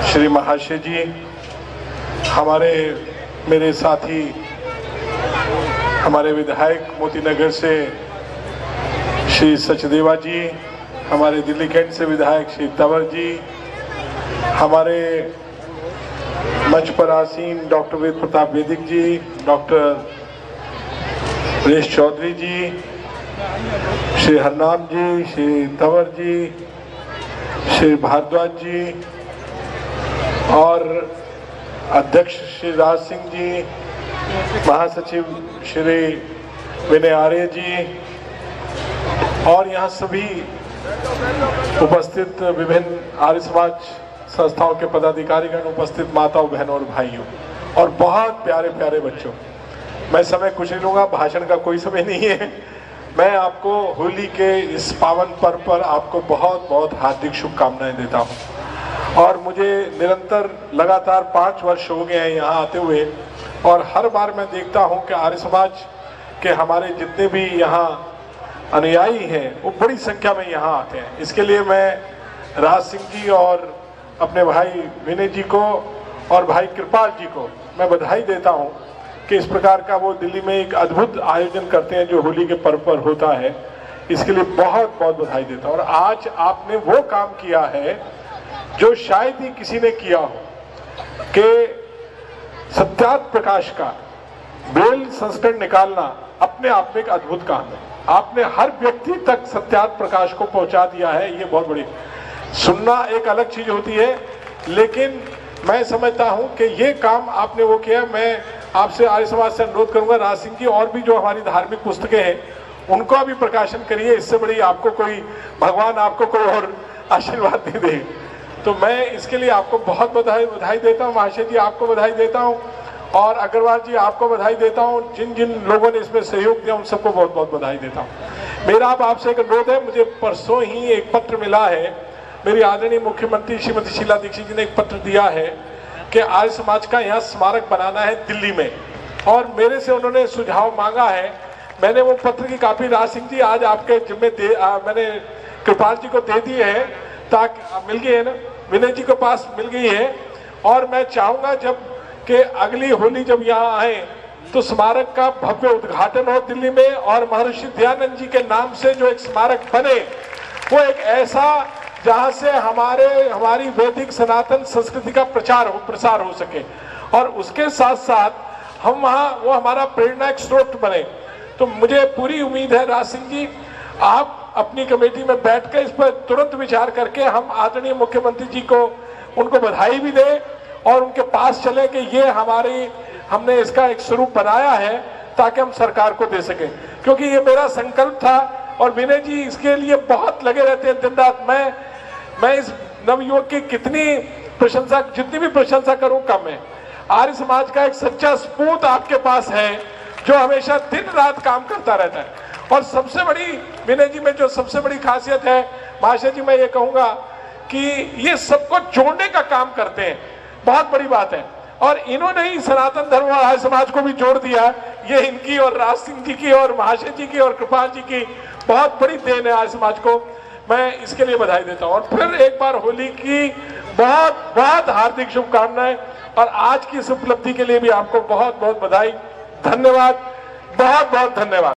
श्री महाशय जी, हमारे मेरे साथी, हमारे विधायक मोती नगर से श्री सचदेवा जी, हमारे दिल्ली कैंट से विधायक श्री तंवर जी, हमारे मंच पर आसीन डॉक्टर वेद प्रताप वैदिक जी, डॉक्टर रेश चौधरी जी, श्री हरनाम जी, श्री तंवर जी, श्री भारद्वाज जी और अध्यक्ष श्री राज सिंह जी, महासचिव श्री विनय आर्य जी और यहाँ सभी उपस्थित विभिन्न आर्य समाज संस्थाओं के पदाधिकारीगण, उपस्थित माताओं, बहनों और भाइयों और बहुत प्यारे प्यारे बच्चों, मैं समय कुछ नहीं लूँगा, भाषण का कोई समय नहीं है। मैं आपको होली के इस पावन पर्व पर आपको बहुत बहुत हार्दिक शुभकामनाएं देता हूं। और मुझे निरंतर लगातार 5 वर्ष हो गए हैं यहाँ आते हुए, और हर बार मैं देखता हूं कि आर्य समाज के हमारे जितने भी यहाँ अनुयायी हैं वो बड़ी संख्या में यहाँ आते हैं। इसके लिए मैं राज सिंह जी और अपने भाई विनय जी को और भाई कृपाल जी को मैं बधाई देता हूँ कि इस प्रकार का वो दिल्ली में एक अद्भुत आयोजन करते हैं जो होली के पर्व पर होता है। इसके लिए बहुत बहुत बधाई देता हूँ। और आज आपने वो काम किया है जो शायद ही किसी ने किया हो कि सत्यार्थ प्रकाश का ब्रेल संस्करण निकालना अपने आप में एक अद्भुत काम है। आपने हर व्यक्ति तक सत्यार्थ प्रकाश को पहुंचा दिया है। ये बहुत बड़ी, सुनना एक अलग चीज होती है, लेकिन मैं समझता हूं कि ये काम आपने वो किया। मैं आपसे आर्य समाज से अनुरोध करूंगा, राज सिंह जी, और भी जो हमारी धार्मिक पुस्तकें हैं उनको भी प्रकाशन करिए। इससे बड़ी आपको कोई, भगवान आपको कोई और आशीर्वाद नहीं दे। तो मैं इसके लिए आपको बहुत बधाई देता हूँ। महाशय जी आपको बधाई देता हूँ और अग्रवाल जी आपको बधाई देता हूँ। जिन जिन लोगों ने इसमें सहयोग दिया उन सबको बहुत बहुत बधाई देता हूँ। मेरा अब आपसे एक अनुरोध है, मुझे परसों ही एक पत्र मिला है, मेरी आदरणीय मुख्यमंत्री श्रीमती शीला दीक्षित जी ने एक पत्र दिया है कि आर्य समाज का यहाँ स्मारक बनाना है दिल्ली में, और मेरे से उन्होंने सुझाव मांगा है। मैंने वो पत्र की कॉपी राज सिंह जी आज आपके जिम्मे मैंने कृपाल जी को दे दी है, ताकि मिल गई है ना, विनय जी के पास मिल गई है। और मैं चाहूंगा जब कि अगली होली जब यहाँ आए तो स्मारक का भव्य उद्घाटन हो दिल्ली में, और महर्षि दयानंद जी के नाम से जो एक स्मारक बने वो एक ऐसा जहां से हमारी वैदिक सनातन संस्कृति का प्रसार हो सके, और उसके साथ साथ हम वहाँ वो हमारा प्रेरणा एक स्रोत बने। तो मुझे पूरी उम्मीद है राज सिंह जी, आप अपनी कमेटी में बैठकर इस पर तुरंत विचार करके हम आदरणीय मुख्यमंत्री जी को उनको बधाई भी दें और उनके पास चले कि ये हमने इसका एक स्वरूप बनाया है ताकि हम सरकार को दे सकें, क्योंकि ये मेरा संकल्प था। और विनय जी इसके लिए बहुत लगे रहते हैं दिन रात। मैं इस नवयुवक की जितनी भी प्रशंसा करूं कम है। आर्य समाज का एक सच्चा सपूत आपके पास है जो हमेशा दिन रात काम करता रहता है। और सबसे बड़ी विनय जी में जो सबसे बड़ी खासियत है महाशय जी, मैं ये कहूंगा कि ये सबको जोड़ने का काम करते हैं, बहुत बड़ी बात है। और इन्होंने ही सनातन धर्म और आर्य समाज को भी जोड़ दिया। ये इनकी और राज सिंह जी की और महाशय जी की और कृपाल जी की बहुत बड़ी देन है आर्य समाज को। मैं इसके लिए बधाई देता हूँ। और फिर एक बार होली की बहुत बहुत हार्दिक शुभकामनाएं, और आज की इस उपलब्धि के लिए भी आपको बहुत बहुत बधाई, धन्यवाद, बहुत बहुत धन्यवाद।